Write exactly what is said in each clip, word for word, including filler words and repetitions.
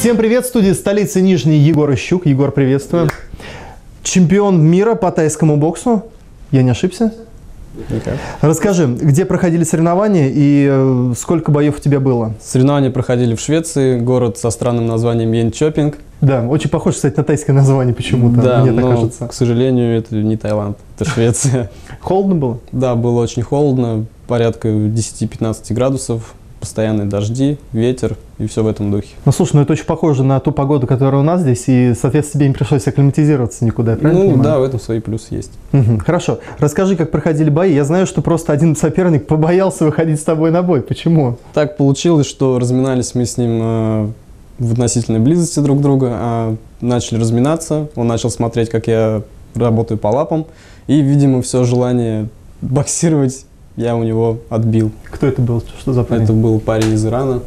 Всем привет, в студии столицы Нижний Егор Ищук. Егор, приветствую. Чемпион мира по тайскому боксу. Я не ошибся? Никак. Расскажи, где проходили соревнования и сколько боев у тебя было? Соревнования проходили в Швеции, город со странным названием Йенчопинг. Да, очень похож, кстати, на тайское название почему-то, да, мне так но, кажется. к сожалению, это не Таиланд, это Швеция. Холодно было? Да, было очень холодно, порядка десяти-пятнадцати градусов, постоянные дожди, ветер и все в этом духе. Ну, слушай, ну это очень похоже на ту погоду, которая у нас здесь, и, соответственно, тебе не пришлось акклиматизироваться никуда, я правильно Ну понимаю? да, в этом свои плюсы есть. Угу, хорошо. Расскажи, как проходили бои. Я знаю, что просто один соперник побоялся выходить с тобой на бой. Почему? Так получилось, что разминались мы с ним э, в относительной близости друг друга, а начали разминаться, он начал смотреть, как я работаю по лапам, и, видимо, все желание боксировать я у него отбил. Кто это был? Что за парень? Это был парень из Ирана.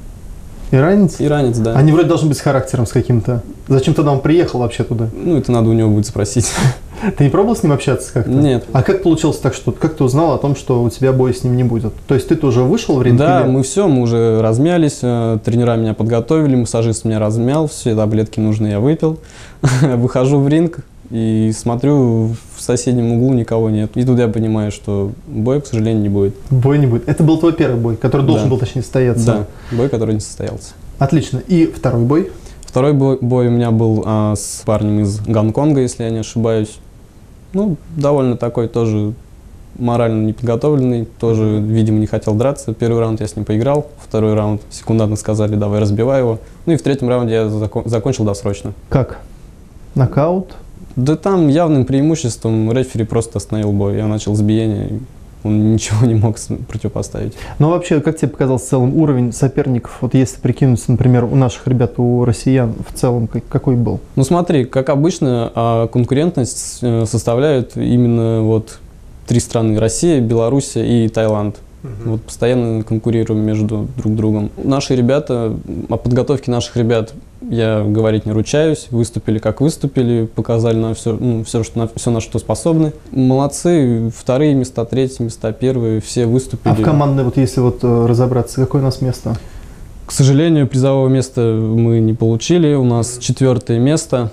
Иранец? Иранец, да. Они вроде должны быть с характером с каким-то. Зачем тогда он приехал вообще туда? Ну, это надо у него будет спросить. Ты не пробовал с ним общаться как-то? Нет. А как получилось так, что как ты узнал о том, что у тебя боя с ним не будет? То есть ты-то уже вышел в ринг? Да, или... мы все, мы уже размялись, тренера меня подготовили, массажист меня размял, все таблетки нужные я выпил. Выхожу в ринг и смотрю, в соседнем углу никого нет. И тут я понимаю, что боя, к сожалению, не будет. Бой не будет. Это был твой первый бой, который должен да. был, точнее, состояться? Да, бой, который не состоялся. Отлично. И второй бой? Второй бой, бой у меня был а, с парнем из Гонконга, если я не ошибаюсь. Ну, довольно такой тоже морально неподготовленный, тоже, видимо, не хотел драться. Первый раунд я с ним поиграл, второй раунд секундантно сказали, давай разбивай его. Ну и в третьем раунде я закон, закончил досрочно. Как? Нокаут? Да там явным преимуществом рефери просто остановил бой. Я начал избиение, он ничего не мог противопоставить. Ну вообще, как тебе показался в целом уровень соперников? Вот если прикинуться, например, у наших ребят, у россиян в целом, какой был? Ну смотри, как обычно, конкурентность составляют именно вот три страны: Россия, Белоруссия и Таиланд. Uh-huh. Вот постоянно конкурируем между друг другом. Наши ребята, о подготовке наших ребят я говорить не ручаюсь. Выступили как выступили, показали на все, ну, все, что, на, все, на что способны. Молодцы, вторые места, третьи места, первые, все выступили. А в командной, вот если вот разобраться, какое у нас место? К сожалению, призового места мы не получили, у нас четвертое место.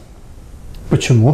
Почему?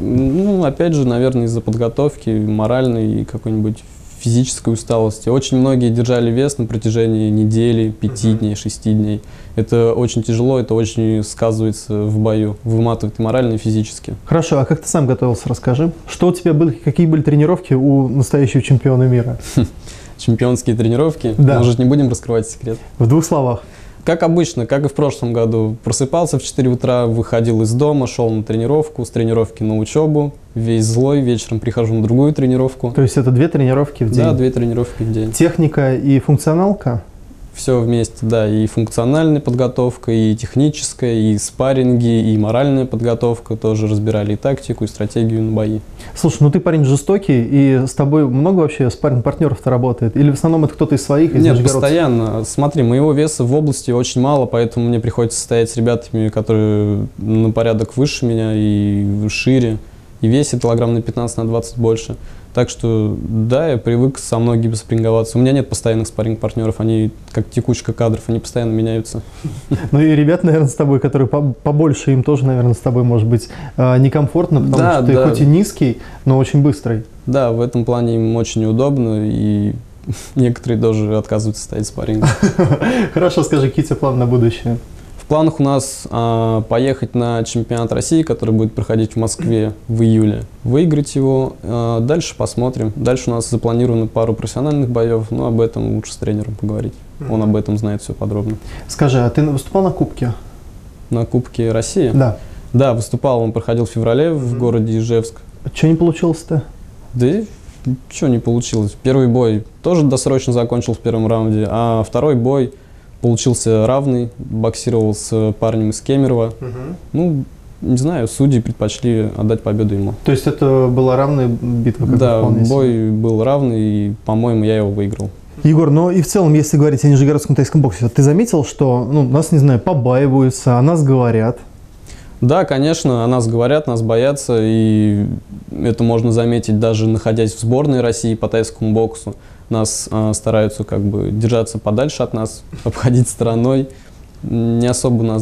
Ну, опять же, наверное, из-за подготовки моральной и какой-нибудь физической усталости. Очень многие держали вес на протяжении недели, пяти uh-huh. дней, шести дней. Это очень тяжело, это очень сказывается в бою, выматывает и морально, и физически. Хорошо, а как ты сам готовился, расскажи. Что у тебя были, какие были тренировки у настоящего чемпиона мира? Чемпионские тренировки? Да. Может, не будем раскрывать секрет? В двух словах. Как обычно, как и в прошлом году, просыпался в четыре утра, выходил из дома, шел на тренировку, с тренировки на учебу, весь злой, вечером прихожу на другую тренировку. То есть это две тренировки в день? Да, две тренировки в день. Техника и функционалка? Все вместе, да, и функциональная подготовка, и техническая, и спарринги, и моральная подготовка, тоже разбирали и тактику, и стратегию на бои. Слушай, ну ты парень жестокий, и с тобой много вообще спарринг-партнеров-то работает? Или в основном это кто-то из своих? Из Нет, постоянно. Смотри, моего веса в области очень мало, поэтому мне приходится стоять с ребятами, которые на порядок выше меня и шире, и весит килограмм на пятнадцать, на двадцать больше. Так что, да, я привык со многими спарринговаться. У меня нет постоянных спарринг-партнеров, они как текучка кадров, они постоянно меняются. Ну и ребят, наверное, с тобой, которые побольше, им тоже, наверное, с тобой может быть некомфортно, потому да, что ты да. хоть и низкий, но очень быстрый. Да, в этом плане им очень неудобно, и некоторые даже отказываются стоять в спарринге. Хорошо, скажи, какие у тебя планы на будущее? В планах у нас а, поехать на чемпионат России, который будет проходить в Москве в июле, выиграть его, а дальше посмотрим. Дальше у нас запланировано пару профессиональных боев, но об этом лучше с тренером поговорить. Mm-hmm. Он об этом знает все подробно. Скажи, а ты выступал на Кубке? На Кубке России? Да. Да, выступал, он проходил в феврале mm-hmm. в городе Ижевск. А что не получилось-то? Да ничего не получилось. Первый бой тоже досрочно закончил в первом раунде, а второй бой получился равный, боксировал с парнем из Кемерово. Угу. Ну, не знаю, судьи предпочли отдать победу ему. То есть это была равная битва? Как да, бой был равный, и, по-моему, я его выиграл. Егор, ну и в целом, если говорить о нижегородском тайском боксе, ты заметил, что ну, нас, не знаю, побаиваются, о нас говорят? Да, конечно, о нас говорят, нас боятся, и это можно заметить даже находясь в сборной России по тайскому боксу. Нас э, стараются как бы держаться подальше от нас, обходить стороной, не особо нас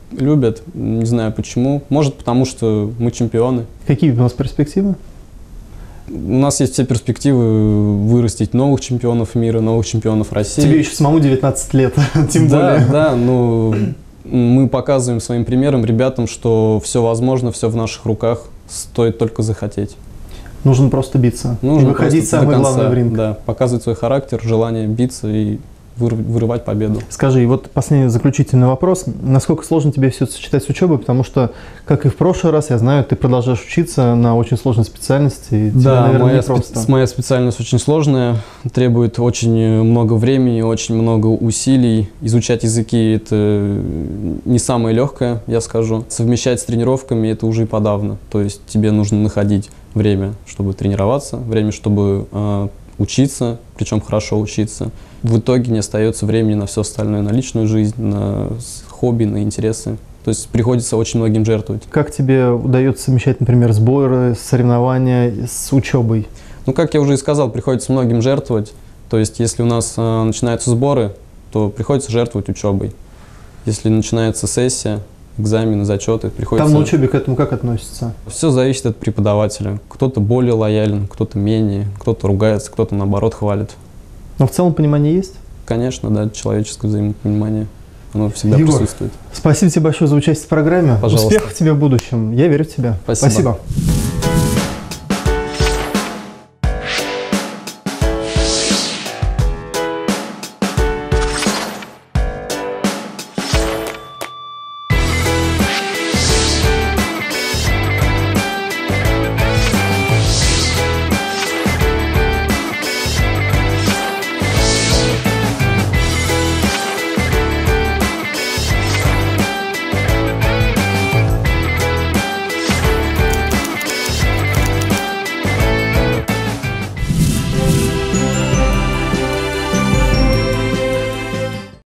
любят, не знаю почему. Может, потому что мы чемпионы. Какие у нас перспективы? У нас есть все перспективы вырастить новых чемпионов мира, новых чемпионов России. Тебе еще самому девятнадцать лет, тем да, более. Да, но мы показываем своим примером ребятам, что все возможно, все в наших руках, стоит только захотеть. Нужно просто биться. Нужно и выходить самое главное в ринг. Да, показывать свой характер, желание биться и вырывать победу. Скажи, и вот последний заключительный вопрос. Насколько сложно тебе все это сочетать с учебой? Потому что, как и в прошлый раз, я знаю, ты продолжаешь учиться на очень сложной специальности. И тебе, да, наверное, моя, не просто. спе- моя специальность очень сложная, требует очень много времени, очень много усилий. Изучать языки – это не самое легкое, я скажу. Совмещать с тренировками – это уже и подавно. То есть тебе нужно находить время, чтобы тренироваться, время, чтобы э, учиться, причем хорошо учиться. В итоге не остается времени на все остальное, на личную жизнь, на хобби, на интересы. То есть приходится очень многим жертвовать. Как тебе удается совмещать, например, сборы, соревнования с учебой? Ну, как я уже и сказал, приходится многим жертвовать. То есть если у нас э, начинаются сборы, то приходится жертвовать учебой. Если начинается сессия, экзамены, зачеты, приходится… Там на учебе к этому как относится? Все зависит от преподавателя. Кто-то более лоялен, кто-то менее, кто-то ругается, кто-то наоборот хвалит. Но в целом понимание есть? Конечно, да, человеческое взаимопонимание, оно всегда Егор, присутствует. Спасибо тебе большое за участие в программе. Пожалуйста. Успехов тебе в будущем. Я верю в тебя. Спасибо. Спасибо.